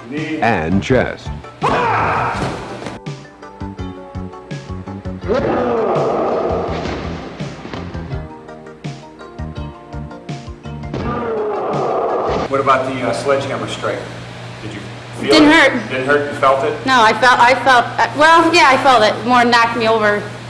and chest. What about the sledgehammer strike? Did you feel it? Didn't hurt. Didn't hurt? You felt it? No, I felt, well, yeah, I felt it. More knocked me over.